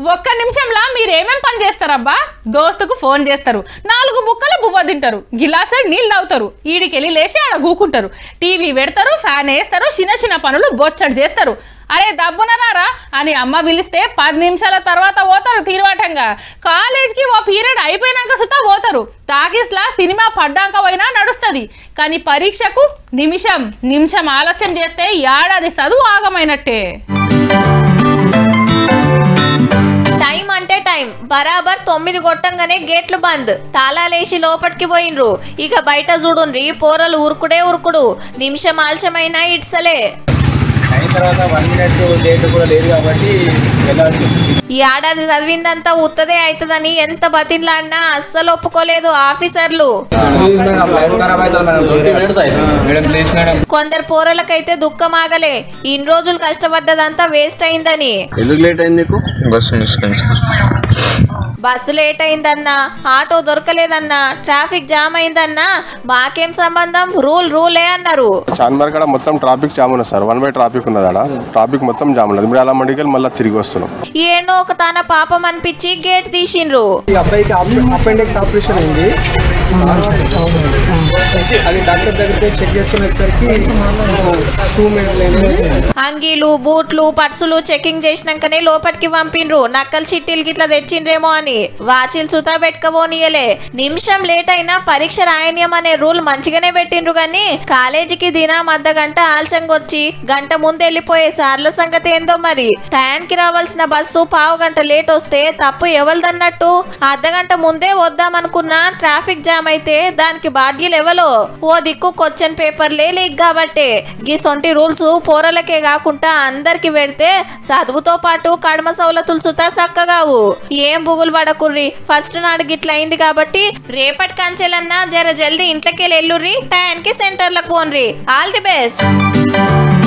ఒక్క నిమిషంలో మీరేమేం పని చేస్తారబ్బా? దోస్తుకు ఫోన్ చేస్తారు, 4 బుక్కల బువ్వ తింటారు, గిలాసెడు నీళ్ళు తాగుతారు, ఈడికెళ్ళి లేచి ఆడ కూకుంటారు, టీవీ పెడతారు, ఫ్యాన్ వేస్తారు, చిన్న చిన్న పనులు బొచ్చడు చేస్తారు. అరే దబ్బునరారా అని అమ్మ పిలిస్తే 10 నిమిషాల తర్వాత పోతారు తీరువాటంగా. కాలేజ్కి ఓ పీరియడ్ అయిపోయినాక సుతా పోతారు. టాకీస్లా సినిమా పడ్డాక పోయినా నడుస్తుంది. కానీ పరీక్షకు నిమిషం ఆలస్యం చేస్తే ఏడాది చదువు ఆగమైనట్టే. టైం అంటే టైం బరాబర్ 9 కొట్టంగానే గేట్లు బంద్, తాళాలేసి లోపలికి పోయినరు. ఇక బయట చూడుండ్రి పోరలు ఉరుకుడు, నిమిషం ఆలస్యమైనా ఇడ్సలే. ఈ ఏడాది చదివిందంతా ఉత్తదే అవుతుందని ఎంత బతిన్లాడినా అస్సలు ఒప్పుకోలేదు ఆఫీసర్లు. కొందరు పోరలకైతే దుఃఖం ఆగలే, ఇన్ని రోజులు కష్టపడ్డదంతా వేస్ట్ అయిందని. బస్సు లేట్ అయిందన్నా, ఆటో దొరకలేదన్నా, ట్రాఫిక్ జామ్ అయిందన్నా మాకేం సంబంధం, రూలే అన్నారు. చార్మినార్ మొత్తం ట్రాఫిక్ జామ్ ఉన్నది సార్, 1 వే ట్రాఫిక్ ఉన్నది, ఆడ ట్రాఫిక్ మొత్తం జామ్ ఉన్నది. మీరు అలా మండికి మళ్ళీ తిరిగి వస్తున్నాం. ఏనో ఒక తాన పాపం అనిపించి గేట్ తీసిండ్రు. ఈ అబ్బాయికి అపెండిక్స్ ఆపరేషన్ అయింది, అది డాక్టర్ దగ్గరికి చెక్ చేసుకునేసరికి అంగీలు బూట్లు పర్సులు చెకింగ్ చేసినాకనే లోపలికి పంపిండ్రు. నక్కల చిట్టీలు గిట్లా తెచ్చిండ్రేమో అని వాచిలు సుతా పెట్టుకోనియలే. నిమిషం లేట్ అయినా పరీక్ష రాయనీయం అనే రూల్ మంచిగానే పెట్టిండ్రు గాని కాలేజీకి దినం అర్ధగంట ఆలస్యంగా వచ్చి గంట ముందు వెళ్ళిపోయే సార్ల సంగతి ఏందో మరి. టయానికి రావాల్సిన బస్సు 1/2 గంట లేట్ వస్తే తప్పు ఎవరిదన్నట్టు? అర్ధగంట ముందే వద్దామనుకున్నా ట్రాఫిక్ జామ్ అయితే దానికి బాధ్యులు ఎవలో? ఓ దిక్కు క్వశ్చన్ పేపర్లే లీక్ కాబట్టే. గీ సొంటి రూల్స్ పోరలకే కాకుండా అందరికి పెడితే చదువుతో పాటు కడమ సౌలతులు సుతా చక్కగావు. ఏం బుగులు పడకుర్రి, ఫస్ట్ నాడు గిట్ల అయింది కాబట్టి రేపటి కంచెలన్నా జర జల్దీ ఇంట్లోకి వెళ్ళుర్రి, టయానికి సెంటర్లకు పోన్రి. All the best.